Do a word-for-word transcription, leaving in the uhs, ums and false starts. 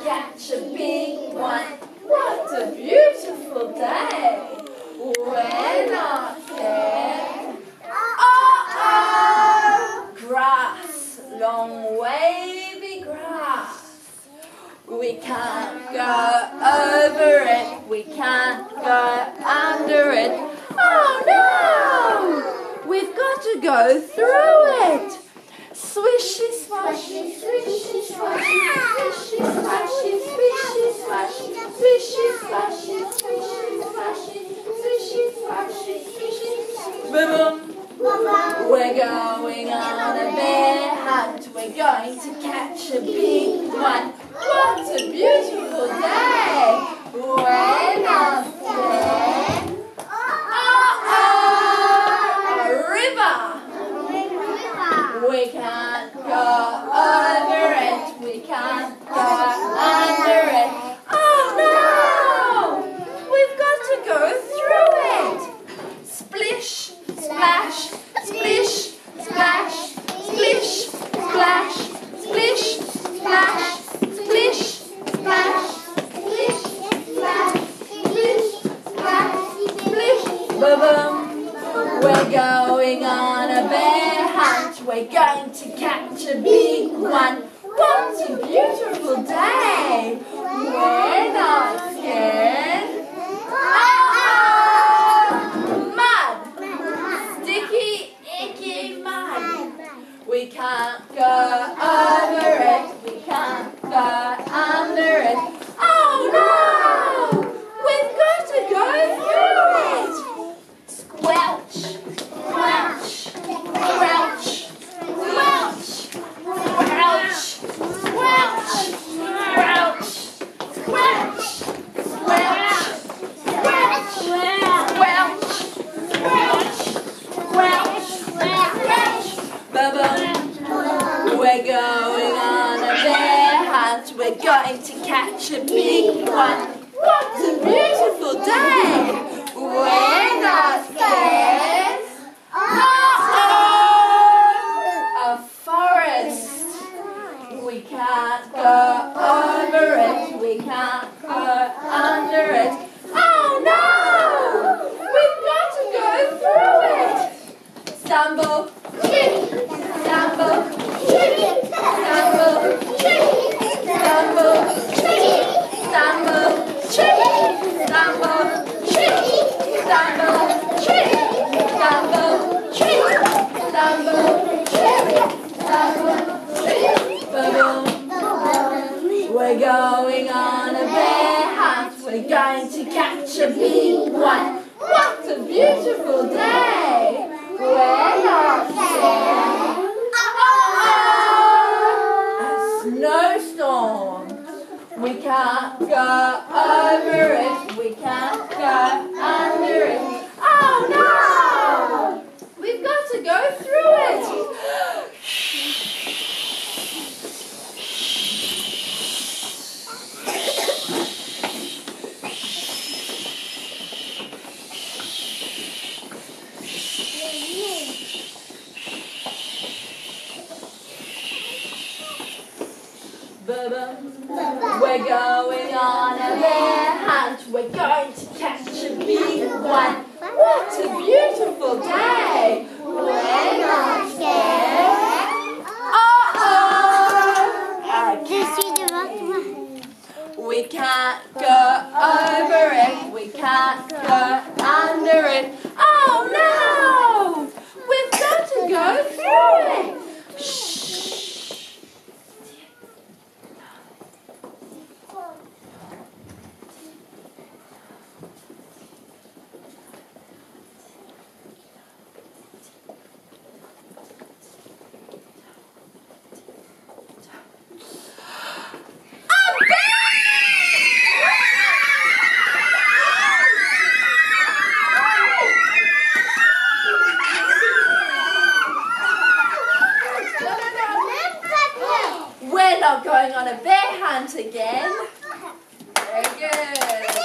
catch a big one. What a beautiful day. We're not scared. Uh-oh! Grass, long wavy grass. We can't go over it. We can't go under it. Oh no! We've got to go through it. Swishy, swashy, swishy, swashy, swishy, swashy, swishy, swashy, swishy, swashy, swishy, swashy, swishy, swashy, swishy, swashy. Boom! We're going on a bear hunt. We're going to catch a big one. What a beautiful day! We're not scared. Uh-oh! A river! We can't go over it. We can't go under it. Oh no! We've got to go through it. Splish, splash, splish, splash, splish, splash, splish, splash, splish, splash, splish, splash, splish, splash, splish, ba-boom. We're going on a bear hunt. We're going to catch a big one. What a beautiful day. We're not scared. Uh-oh! Mud. Sticky, icky mud. We can't go over it. We can't go under it. Oh no! We've got to go through it. Squelch, squelch, squelch, squelch, squelch, squelch, squelch, squelch, squelch, squelch, squelch, squelch, squelch, ba-boom. We're going on a bear hunt. We're going to catch a big one. What a beautiful day. We're not scared. Uh-oh! A forest. We can't go over it. We can't go under it. Oh no! We've got to go through it. Stumble, trip, stumble, trip, stumble, trip, stumble, trip, stumble, trip, stumble, trip, stumble, trip, stumble, trip, stumble, trip, stumble, trip, ba-boom. We're going on a bear hunt. We're going to catch a big one. What a beautiful day. We're not scared. Uh-oh! A snowstorm. We can't go over it. We can't go under it. Oh no! We've got to go through it. We're going on a bear hunt. We're going to catch a big one. What a beautiful day. We're not scared. Uh-oh! We can't go over it. We can't go under it. Oh no! We've got to go through it. Shh. We're not going on a bear hunt again. Very good.